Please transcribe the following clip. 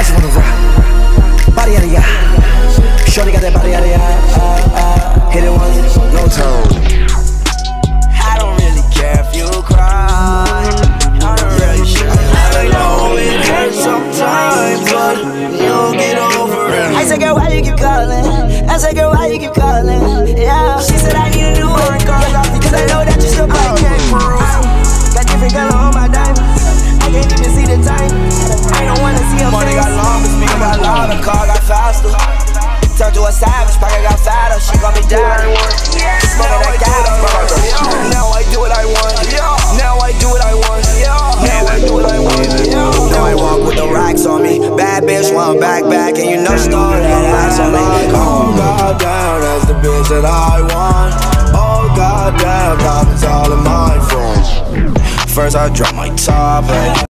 I just wanna rock. Body out of ya. Shorty got that body out of ya. Hit it once, no tone. I don't really care if you cry. I don't really sure. I know it hurts sometimes, but you'll get over it. I said, girl, why you keep calling? I said, girl, why you keep calling? Yeah. She said, I need a new one, cause I know that you still can't peruse. Got different color on my diamonds. I can't even see the time. I don't wanna see her money got longer, speaking got louder, car got faster. Turned to a savage, pocket got fatter. She got me down. Smoking that gas. Now I do what I want. Now I do what I want. Now I do what I want. Now I walk with the racks on me. Bad bitch want back, and you know she gon' relax on me. Oh goddamn, that's the bitch that I want. Oh goddamn, diamonds all in my phone. First I drop my top.